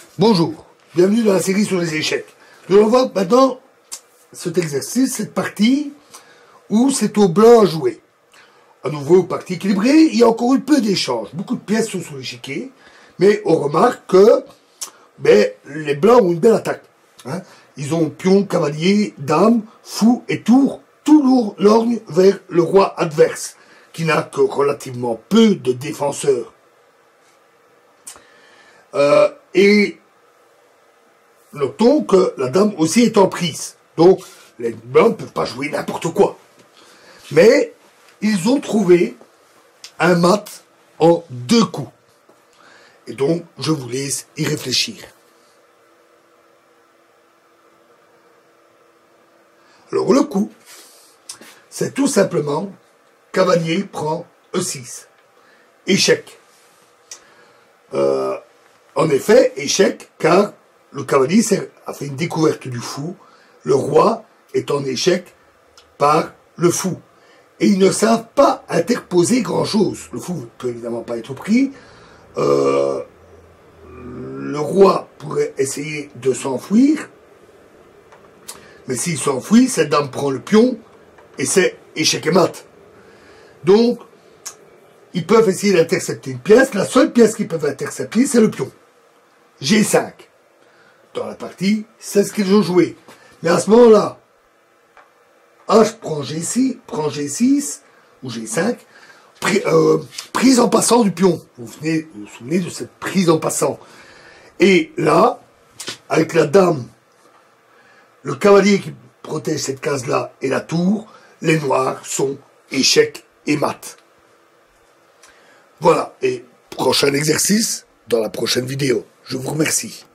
Bonjour, bienvenue dans la série sur les échecs. Nous allons voir maintenant cet exercice, cette partie où c'est au blanc à jouer. À nouveau, partie équilibrée, il y a encore eu peu d'échanges. Beaucoup de pièces sont sur l'échiquier, mais on remarque que les blancs ont une belle attaque. Hein. Ils ont pion, cavalier, dame, fou et tour, tout lourd lorgne vers le roi adverse, qui n'a que relativement peu de défenseurs. Et notons que la dame aussi est en prise. Donc, les blancs ne peuvent pas jouer n'importe quoi. Mais, ils ont trouvé un mat en 2 coups. Et donc, je vous laisse y réfléchir. Alors, le coup, c'est tout simplement cavalier prend E6. Échec. En effet, échec, car le cavalier a fait une découverte du fou. Le roi est en échec par le fou. Et ils ne savent pas interposer grand-chose. Le fou ne peut évidemment pas être pris. Le roi pourrait essayer de s'enfuir. Mais s'il s'enfuit, cette dame prend le pion et c'est échec et mat. Donc, ils peuvent essayer d'intercepter une pièce. La seule pièce qu'ils peuvent intercepter, c'est le pion. G5. Dans la partie, c'est ce qu'ils ont joué. Mais à ce moment-là, H prend G6, ou G5, prise en passant du pion. Vous vous souvenez de cette prise en passant. Et là, avec la dame, le cavalier qui protège cette case-là et la tour, les noirs sont échec et mat. Voilà, et prochain exercice dans la prochaine vidéo. Je vous remercie.